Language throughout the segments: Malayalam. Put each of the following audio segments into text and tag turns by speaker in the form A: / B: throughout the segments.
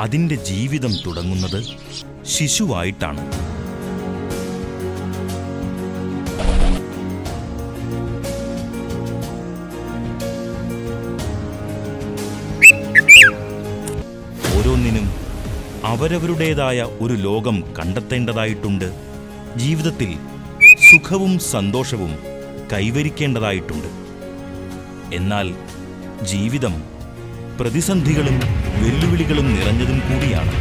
A: അതിൻ്റെ ജീവിതം തുടങ്ങുന്നത് ശിശുവായിട്ടാണ്. ഓരോന്നിനും അവരവരുടേതായ ഒരു ലോകം കണ്ടെത്തേണ്ടതായിട്ടുണ്ട്. ജീവിതത്തിൽ സുഖവും സന്തോഷവും കൈവരിക്കേണ്ടതായിട്ടുണ്ട്. എന്നാൽ ജീവിതം പ്രതിസന്ധികളും വെല്ലുവിളികളും നിറഞ്ഞതും കൂടിയാണ്.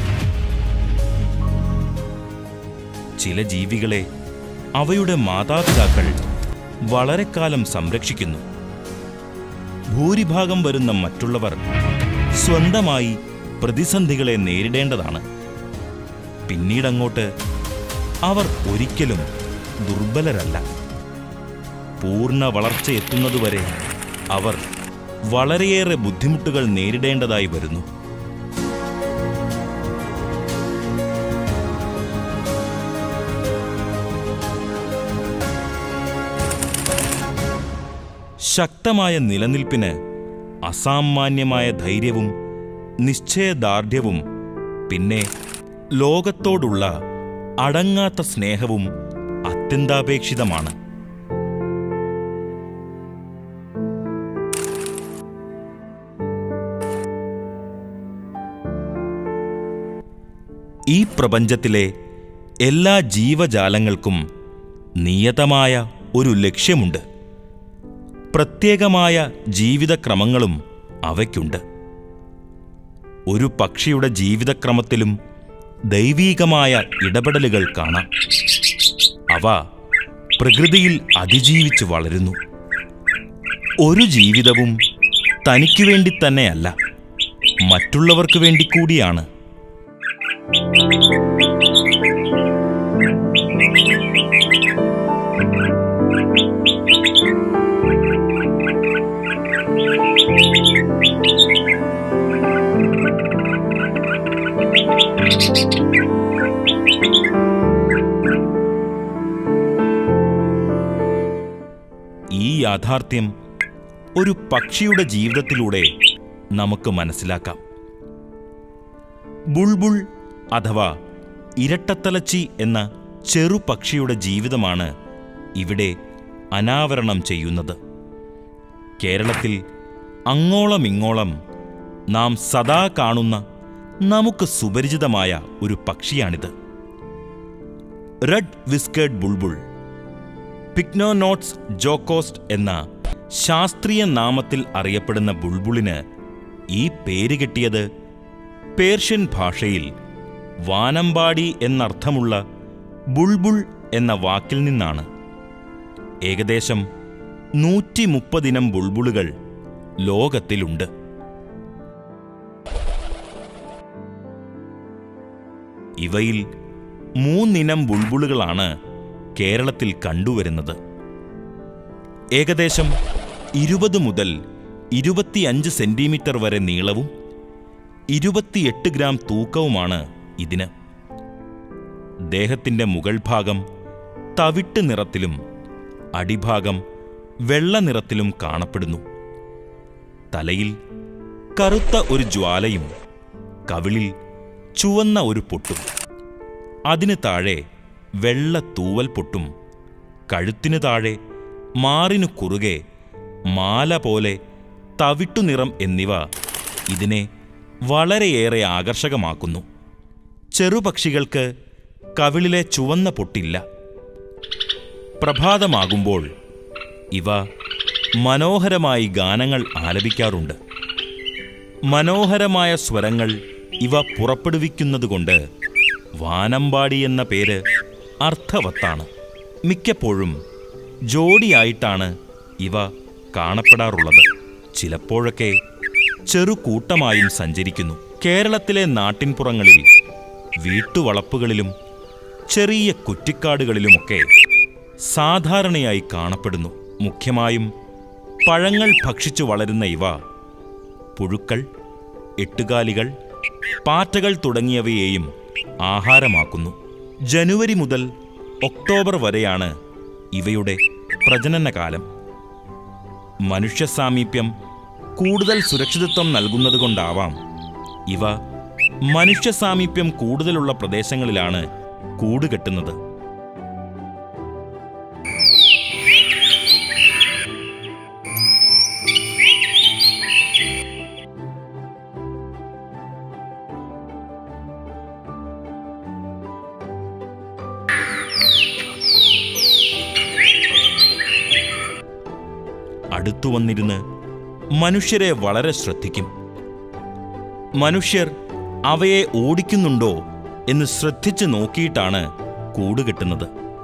A: ചില ജീവികളെ അവയുടെ മാതാപിതാക്കൾ വളരെക്കാലം സംരക്ഷിക്കുന്നു. ഭൂരിഭാഗം വരുന്ന മറ്റുള്ളവർ സ്വന്തമായി പ്രതിസന്ധികളെ നേരിടേണ്ടതാണ്. പിന്നീടങ്ങോട്ട് അവർ ഒരിക്കലും ദുർബലരല്ല. പൂർണ്ണ വളർച്ചയെത്തുന്നതുവരെ അവർ വളരെയേറെ ബുദ്ധിമുട്ടുകൾ നേരിടേണ്ടതായി വരുന്നു. ശക്തമായ നിലനിൽപ്പിന് അസാമാന്യമായ ധൈര്യവും നിശ്ചയദാർഢ്യവും പിന്നെ ലോകത്തോടുള്ള അടങ്ങാത്ത സ്നേഹവും അത്യന്താപേക്ഷിതമാണ്. ഈ പ്രപഞ്ചത്തിലെ എല്ലാ ജീവജാലങ്ങൾക്കും നിയതമായ ഒരു ലക്ഷ്യമുണ്ട്. പ്രത്യേകമായ ജീവിതക്രമങ്ങളും അവയ്ക്കുണ്ട്. ഒരു പക്ഷിയുടെ ജീവിതക്രമത്തിലും ദൈവീകമായ ഇടപെടലുകൾ കാണാം. അവ പ്രകൃതിയിൽ അതിജീവിച്ച് വളരുന്നു. ഒരു ജീവിതവും തനിക്കു വേണ്ടി തന്നെയല്ല, മറ്റുള്ളവർക്ക് വേണ്ടി കൂടിയാണ്. ഈ യാഥാർത്ഥ്യം ഒരു പക്ഷിയുടെ ജീവിതത്തിലൂടെ നമുക്ക് മനസ്സിലാക്കാം. ബുൾബുൾ അഥവാ ഇരട്ടത്തലച്ചി എന്ന ചെറുപക്ഷിയുടെ ജീവിതമാണ് ഇവിടെ അനാവരണം ചെയ്യുന്നത്. കേരളത്തിൽ അങ്ങോളമിങ്ങോളം നാം സദാ കാണുന്ന നമുക്ക് സുപരിചിതമായ ഒരു പക്ഷിയാണിത്. റെഡ് വിസ്കേർഡ് ബുൾബുൾ, പിക്നോനോട്സ് ജോക്കോസ്റ്റ് എന്ന ശാസ്ത്രീയ നാമത്തിൽ അറിയപ്പെടുന്ന ബുൾബുളിന് ഈ പേര് കിട്ടിയത് പേർഷ്യൻ ഭാഷയിൽ വാനമ്പാടി എന്നർത്ഥമുള്ള ബുൾബുൾ എന്ന വാക്കിൽ നിന്നാണ്. ഏകദേശം 130 ഇനം ബുൾബുളുകൾ ലോകത്തിലുണ്ട്. ഇവയിൽ 3 ഇനം ബുൾബുളുകളാണ് കേരളത്തിൽ കണ്ടുവരുന്നത്. ഏകദേശം 20 മുതൽ 25 സെന്റിമീറ്റർ വരെ നീളവും 28 ഗ്രാം തൂക്കവുമാണ് ഇതിന്. ദേഹത്തിൻ്റെ മുകൾ ഭാഗം തവിട്ട് നിറത്തിലും അടിഭാഗം വെള്ള നിറത്തിലും കാണപ്പെടുന്നു. തലയിൽ കറുത്ത ഒരു ജ്വാലയും കവിളിൽ ചുവന്ന ഒരു പൊട്ടും, അതിന് താഴെ വെള്ള തൂവൽ പൊട്ടും, കഴുത്തിനു താഴെ മാറിനു കുറുകെ മാല പോലെ തവിട്ടുനിറം എന്നിവ ഇതിനെ വളരെയേറെ ആകർഷകമാക്കുന്നു. ചെറുപക്ഷികൾക്ക് കവിളിലെ ചുവന്ന പൊട്ടില്ല. പ്രഭാതമാകുമ്പോൾ ഇവ മനോഹരമായി ഗാനങ്ങൾ ആലപിക്കാറുണ്ട്. മനോഹരമായ സ്വരങ്ങൾ ഇവ പുറപ്പെടുവിക്കുന്നതുകൊണ്ട് വാനമ്പാടി എന്ന പേര് അർത്ഥവത്താണ്. മിക്കപ്പോഴും ജോഡിയായിട്ടാണ് ഇവ കാണപ്പെടാറുള്ളത്. ചിലപ്പോഴൊക്കെ ചെറുകൂട്ടമായും സഞ്ചരിക്കുന്നു. കേരളത്തിലെ നാട്ടിൻപുറങ്ങളിൽ വീട്ടുവളപ്പുകളിലും ചെറിയ കുറ്റിക്കാടുകളിലുമൊക്കെ സാധാരണയായി കാണപ്പെടുന്നു. മുഖ്യമായും പഴങ്ങൾ ഭക്ഷിച്ചു വളരുന്ന ഇവ പുഴുക്കൾ, എട്ടുകാലികൾ, പാറ്റകൾ തുടങ്ങിയവയെയും ആഹാരമാക്കുന്നു. ജനുവരി മുതൽ ഒക്ടോബർ വരെയാണ് ഇവയുടെ പ്രജനനകാലം. മനുഷ്യ സാമീപ്യം കൂടുതൽ സുരക്ഷിതത്വം നൽകുന്നതുകൊണ്ടാവാം ഇവ മനുഷ്യ സാമീപ്യം കൂടുതലുള്ള പ്രദേശങ്ങളിലാണ് കൂടുകെട്ടുന്നത്. അടുത്തു വന്നിരുന്ന് മനുഷ്യരെ വളരെ ശ്രദ്ധിക്കും. മനുഷ്യർ അവയെ ഓടിക്കുന്നുണ്ടോ എന്ന് ശ്രദ്ധിച്ചു നോക്കിയിട്ടാണ് കൂടുകെട്ടുന്നത്.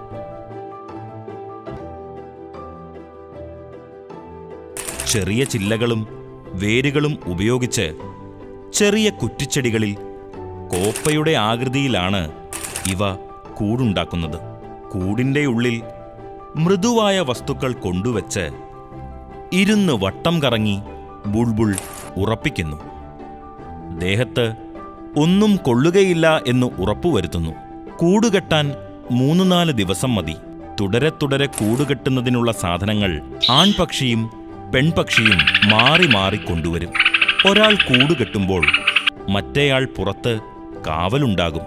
A: ചെറിയ ചില്ലകളും വേരുകളും ഉപയോഗിച്ച് ചെറിയ കുറ്റിച്ചെടികളിൽ കോപ്പയുടെ ആകൃതിയിലാണ് ഇവ കൂടുണ്ടാക്കുന്നത്. കൂടിൻ്റെ ഉള്ളിൽ മൃദുവായ വസ്തുക്കൾ കൊണ്ടുവച്ച് ഇരുന്ന് വട്ടം കറങ്ങി ബുൾബുൾ ഉറപ്പിക്കുന്നു. ദേഹത്ത് ഒന്നും കൊള്ളുകയില്ല എന്ന് ഉറപ്പുവരുത്തുന്നു. കൂടുകെട്ടാൻ 3-4 ദിവസം മതി. തുടരെ തുടരെ കൂടുകെട്ടുന്നതിനുള്ള സാധനങ്ങൾ ആൺപക്ഷിയും പെൺപക്ഷിയും മാറി മാറി കൊണ്ടുവരും. ഒരാൾ കൂടുകെട്ടുമ്പോൾ മറ്റേയാൾ പുറത്ത് കാവലുണ്ടാകും.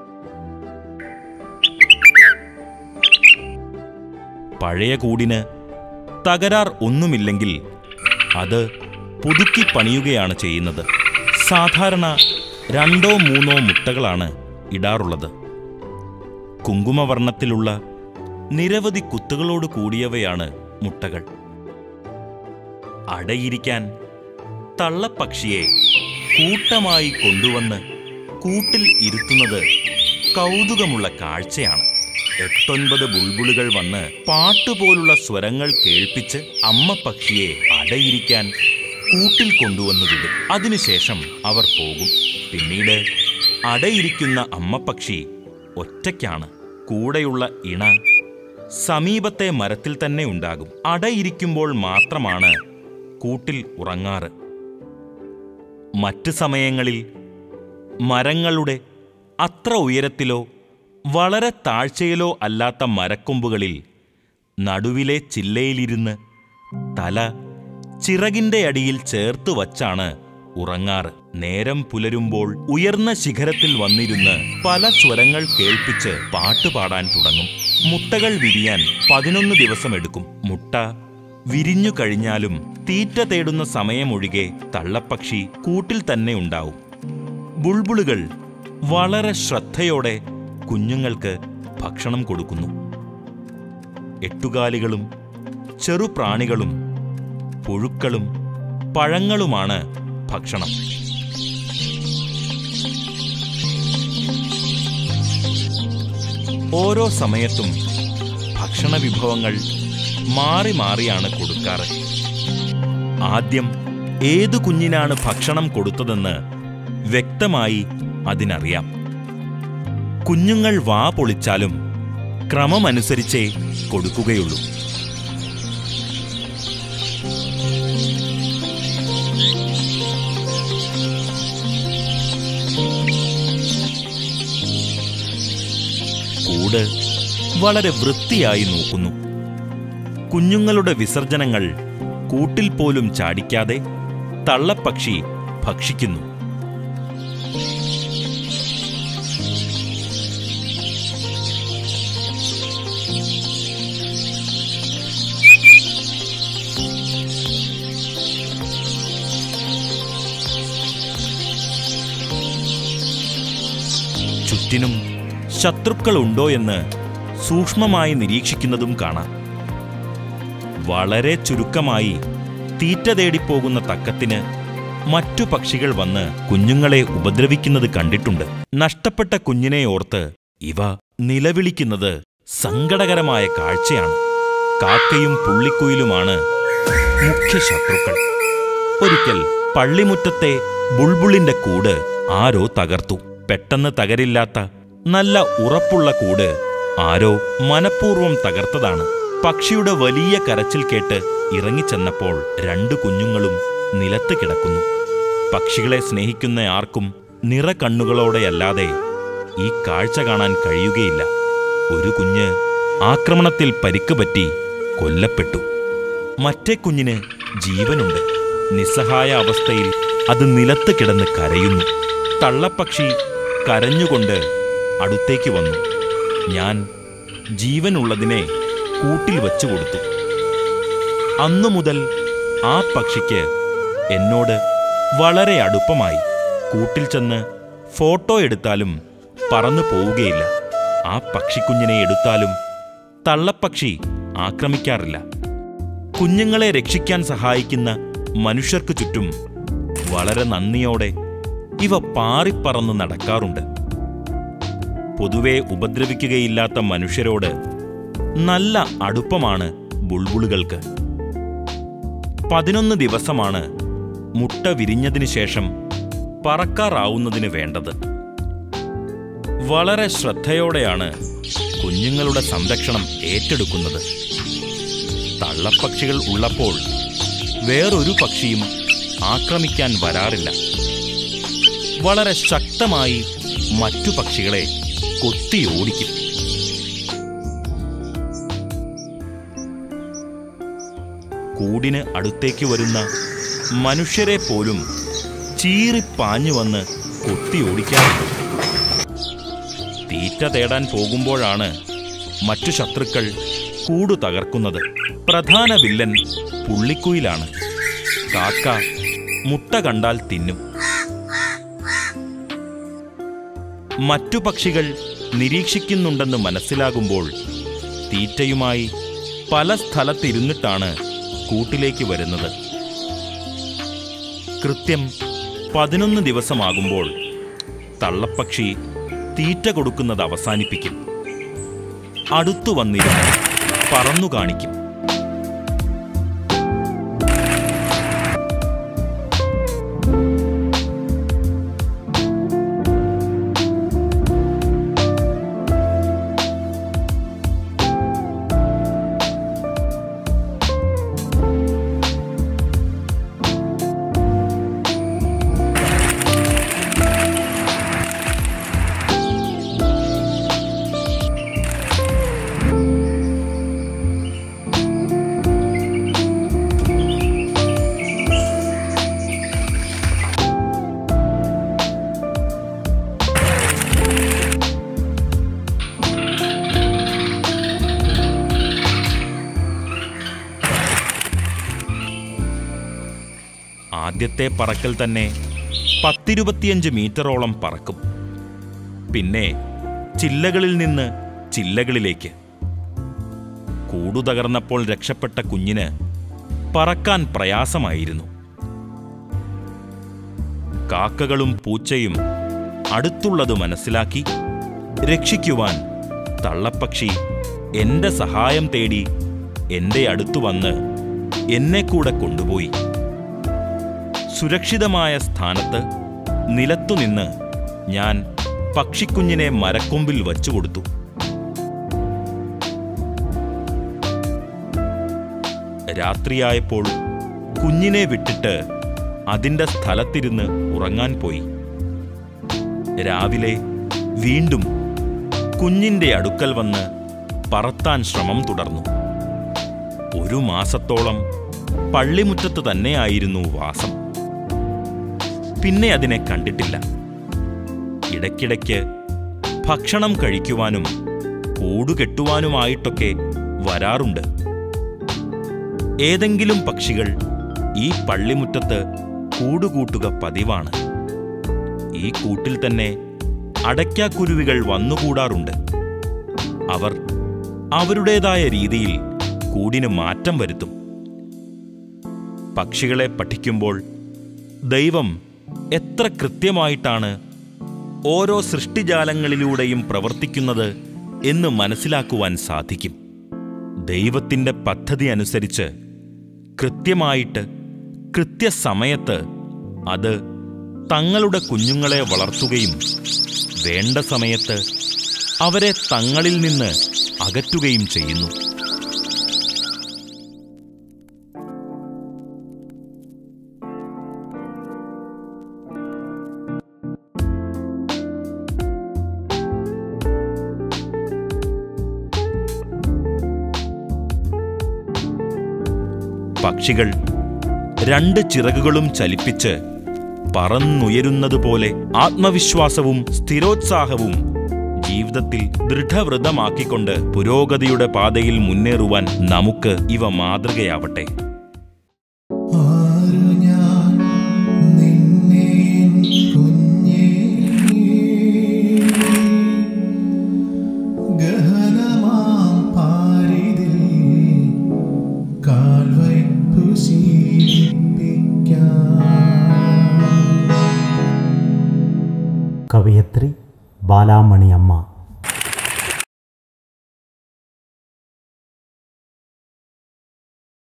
A: പഴയ കൂടിന് തകരാർ ഒന്നുമില്ലെങ്കിൽ അത് പുതുക്കി പണിയുകയാണ് ചെയ്യുന്നത്. സാധാരണ 2-3 മുട്ടകളാണ് ഇടാറുള്ളത്. കുങ്കുമവർണ്ണത്തിലുള്ള നിരവധി കുത്തുകളോട് കൂടിയവയാണ് മുട്ടകൾ. അടയിരിക്കാൻ തള്ളപ്പക്ഷിയെ കൂട്ടമായി കൊണ്ടുവന്ന് കൂട്ടിൽ ഇരുത്തുന്നത് കൗതുകമുള്ള കാഴ്ചയാണ്. 8-9 ബുൾബുളുകൾ വന്ന് പാട്ടുപോലുള്ള സ്വരങ്ങൾ കേൾപ്പിച്ച് അമ്മ പക്ഷിയെ അടയിരിക്കാൻ കൂട്ടിൽ കൊണ്ടുവന്നു വിടും. അതിനുശേഷം അവർ പോകും. പിന്നീട് അടയിരിക്കുന്ന അമ്മ പക്ഷി ഒറ്റയ്ക്കാണ്. കൂടെയുള്ള ഇണ സമീപത്തെ മരത്തിൽ തന്നെ ഉണ്ടാകും. അടയിരിക്കുമ്പോൾ മാത്രമാണ് കൂട്ടിൽ ഉറങ്ങാറ്. മറ്റ് സമയങ്ങളിൽ മരങ്ങളുടെ അത്ര ഉയരത്തിലോ വളരെ താഴ്ചയിലോ അല്ലാത്ത മരക്കൊമ്പുകളിൽ നടുവിലെ ചില്ലയിലിരുന്ന് തല ചിറകിന്റെ അടിയിൽ ചേർത്ത് വച്ചാണ് ഉറങ്ങാറ്. നേരം പുലരുമ്പോൾ ഉയർന്ന ശിഖരത്തിൽ വന്നിരുന്ന് പല സ്വരങ്ങൾ കേൾപ്പിച്ച് പാട്ടുപാടാൻ തുടങ്ങും. മുട്ടകൾ വിരിയാൻ 11 ദിവസമെടുക്കും. മുട്ട വിരിഞ്ഞു കഴിഞ്ഞാലും തീറ്റ തേടുന്ന സമയമൊഴികെ തള്ളപ്പക്ഷി കൂട്ടിൽ തന്നെ ഉണ്ടാവും. ബുൾബുളുകൾ വളരെ ശ്രദ്ധയോടെ കുഞ്ഞുങ്ങൾക്ക് ഭക്ഷണം കൊടുക്കുന്നു. എട്ടുകാലികളും ചെറുപ്രാണികളും പുഴുക്കളും പഴങ്ങളുമാണ് ഭക്ഷണം. ഓരോ സമയത്തും ഭക്ഷണ വിഭവങ്ങൾ മാറി മാറിയാണ് കൊടുക്കാറ്. ആദ്യം ഏതു കുഞ്ഞിനാണ് ഭക്ഷണം കൊടുത്തതെന്ന് വ്യക്തമായി അതിനറിയാം. കുഞ്ഞുങ്ങൾ വാ പൊളിച്ചാലും ക്രമമനുസരിച്ചേ കൊടുക്കുകയുള്ളൂ. കൂട് വളരെ വൃത്തിയായി നോക്കുന്നു. കുഞ്ഞുങ്ങളുടെ വിസർജനങ്ങൾ കൂട്ടിൽ പോലും ചാടിക്കാതെ തള്ളപ്പക്ഷി ഭക്ഷിക്കുന്നു. ചുറ്റിനും ശത്രുക്കളുണ്ടോ എന്ന് സൂക്ഷ്മമായി നിരീക്ഷിക്കുന്നതും കാണാം. വളരെ ചുരുക്കമായി തീറ്റ തേടിപ്പോകുന്ന തക്കത്തിന് മറ്റു പക്ഷികൾ വന്ന് കുഞ്ഞുങ്ങളെ ഉപദ്രവിക്കുന്നത് കണ്ടിട്ടുണ്ട്. നഷ്ടപ്പെട്ട കുഞ്ഞിനെ ഓർത്ത് ഇവ നിലവിളിക്കുന്നത് സങ്കടകരമായ കാഴ്ചയാണ്. കാക്കയും പുള്ളിക്കുയിലുമാണ് മുഖ്യ ശത്രുക്കൾ. ഒരിക്കൽ പള്ളിമുറ്റത്തെ ബുൾബുളിന്റെ കൂട് ആരോ തകർത്തു. പെട്ടെന്ന് തകരില്ലാത്ത നല്ല ഉറപ്പുള്ള കൂട് ആരോ മനഃപൂർവ്വം തകർത്തതാണ്. പക്ഷിയുടെ വലിയ കരച്ചിൽ കേട്ട് ഇറങ്ങിച്ചെന്നപ്പോൾ 2 കുഞ്ഞുങ്ങളും നിലത്ത് കിടക്കുന്നു. പക്ഷികളെ സ്നേഹിക്കുന്ന ആർക്കും നിറകണ്ണുകളോടെയല്ലാതെ ഈ കാഴ്ച കാണാൻ കഴിയുകയില്ല. ഒരു കുഞ്ഞ് ആക്രമണത്തിൽ പരിക്ക് പറ്റി കൊല്ലപ്പെട്ടു. മറ്റേ കുഞ്ഞിന് ജീവനുണ്ട്. നിസ്സഹായ അവസ്ഥയിൽ അത് നിലത്ത് കിടന്ന് കരയുന്നു. തള്ളപ്പക്ഷി കരഞ്ഞുകൊണ്ട് അടുത്തേക്ക് വന്നു. ഞാൻ ജീവനുള്ളതിനെ കൂട്ടിൽ വച്ചു കൊടുത്തു. അന്നു മുതൽ ആ പക്ഷിക്ക് എന്നോട് വളരെ അടുപ്പമായി. കൂട്ടിൽ ചെന്ന് ഫോട്ടോ എടുത്താലും പറന്നു പോവുകയില്ല. ആ പക്ഷിക്കുഞ്ഞിനെ എടുത്താലും തള്ളപ്പക്ഷി ആക്രമിക്കാറില്ല. കുഞ്ഞുങ്ങളെ രക്ഷിക്കാൻ സഹായിക്കുന്ന മനുഷ്യർക്കു ചുറ്റും വളരെ നന്ദിയോടെ ഇവ പാറിപ്പറന്ന് നടക്കാറുണ്ട്. പൊതുവെ ഉപദ്രവിക്കുകയില്ലാത്ത മനുഷ്യരോട് നല്ല അടുപ്പമാണ് ബുൾബുളുകൾക്ക്. 11 ദിവസമാണ് മുട്ട വിരിഞ്ഞതിനു ശേഷം പറക്കാറാവുന്നതിന് വേണ്ടത്. വളരെ ശ്രദ്ധയോടെയാണ് കുഞ്ഞുങ്ങളുടെ സംരക്ഷണം ഏറ്റെടുക്കുന്നത്. തള്ളപ്പക്ഷികൾ ഉള്ളപ്പോൾ വേറൊരു പക്ഷിയും ആക്രമിക്കാൻ വരാറില്ല. വളരെ ശക്തമായി മറ്റു പക്ഷികളെ കൊത്തിയോടിക്കും. കൂടിന് അടുത്തേക്ക് വരുന്ന മനുഷ്യരെ പോലും ചീറിപ്പാഞ്ഞു വന്ന് കൊത്തിയോടിക്കാറുണ്ട്. തീറ്റ തേടാൻ പോകുമ്പോഴാണ് മറ്റു ശത്രുക്കൾ കൂടു തകർക്കുന്നത്. പ്രധാന വില്ലൻ പുള്ളിക്കുയിലാണ്. കാക്ക മുട്ട കണ്ടാൽ തിന്നും. മറ്റു പക്ഷികൾ നിരീക്ഷിക്കുന്നുണ്ടെന്ന് മനസ്സിലാകുമ്പോൾ തീറ്റയുമായി പല സ്ഥലത്തിരുന്നിട്ടാണ് കൂട്ടിലേക്ക് വരുന്നത്. കൃത്യം 11 ദിവസമാകുമ്പോൾ തള്ളപ്പക്ഷി തീറ്റ കൊടുക്കുന്നത് അവസാനിപ്പിക്കും. അടുത്തു വന്നിരുന്ന് പറന്നു കാണിക്കും. ആദ്യത്തെ പറക്കൽ തന്നെ 10-25 മീറ്ററോളം പറക്കും. പിന്നെ ചില്ലകളിൽ നിന്ന് ചില്ലകളിലേക്ക്. കൂടു തകർന്നപ്പോൾ രക്ഷപ്പെട്ട കുഞ്ഞിന് പറക്കാൻ പ്രയാസമായിരുന്നു. കാക്കകളും പൂച്ചയും അടുത്തുള്ളത് മനസ്സിലാക്കി രക്ഷിക്കുവാൻ തള്ളപ്പക്ഷി എന്റെ സഹായം തേടി എന്റെ അടുത്തു വന്ന് എന്നെ കൂടെ കൊണ്ടുപോയി. സുരക്ഷിതമായ സ്ഥാനത്ത് നിലത്തുനിന്ന് ഞാൻ പക്ഷിക്കുഞ്ഞിനെ മരക്കൊമ്പിൽ വച്ചുകൊടുത്തു. രാത്രിയായപ്പോൾ കുഞ്ഞിനെ വിട്ടിട്ട് അതിന്റെ സ്ഥലത്തിരുന്ന് ഉറങ്ങാൻ പോയി. രാവിലെ വീണ്ടും കുഞ്ഞിന്റെ അടുക്കൽ വന്ന് പറത്താൻ ശ്രമം തുടർന്നു. 1 മാസത്തോളം പള്ളിമുറ്റത്ത് തന്നെയായിരുന്നു വാസം. പിന്നെ അതിനെ കണ്ടിട്ടില്ല. ഇടയ്ക്കിടയ്ക്ക് ഭക്ഷണം കഴിക്കുവാനും കൂടുകെട്ടുവാനുമായിട്ടൊക്കെ വരാറുണ്ട്. ഏതെങ്കിലും പക്ഷികൾ ഈ പള്ളിമുറ്റത്ത് കൂടുകൂട്ടുക പതിവാണ്. ഈ കൂട്ടിൽ തന്നെ അടയ്ക്കാക്കുരുവികൾ വന്നുകൂടാറുണ്ട്. അവർ അവരുടേതായ രീതിയിൽ കൂടിന് മാറ്റം വരുത്തും. പക്ഷികളെ പഠിക്കുമ്പോൾ ദൈവം എത്ര കൃത്യമായിട്ടാണ് ഓരോ സൃഷ്ടിജാലങ്ങളിലൂടെയും പ്രവർത്തിക്കുന്നത് എന്ന് മനസ്സിലാക്കുവാൻ സാധിക്കും. ദൈവത്തിൻ്റെ പദ്ധതി അനുസരിച്ച് കൃത്യമായിട്ട് കൃത്യസമയത്ത് അത് തങ്ങളുടെ കുഞ്ഞുങ്ങളെ വളർത്തുകയും വേണ്ട സമയത്ത് അവരെ തങ്ങളിൽ നിന്ന് അകറ്റുകയും ചെയ്യുന്നു. പക്ഷികൾ 2 ചിറകുകളും ചലിപ്പിച്ച് പറന്നുയരുന്നതുപോലെ ആത്മവിശ്വാസവും സ്ഥിരോത്സാഹവും ജീവിതത്തിൽ ദൃഢവ്രതമാക്കിക്കൊണ്ട് പുരോഗതിയുടെ പാതയിൽ മുന്നേറുവാൻ നമുക്ക് ഇവ മാതൃകയാവട്ടെ.
B: കവയത്രി ബാലാമണി അമ്മ.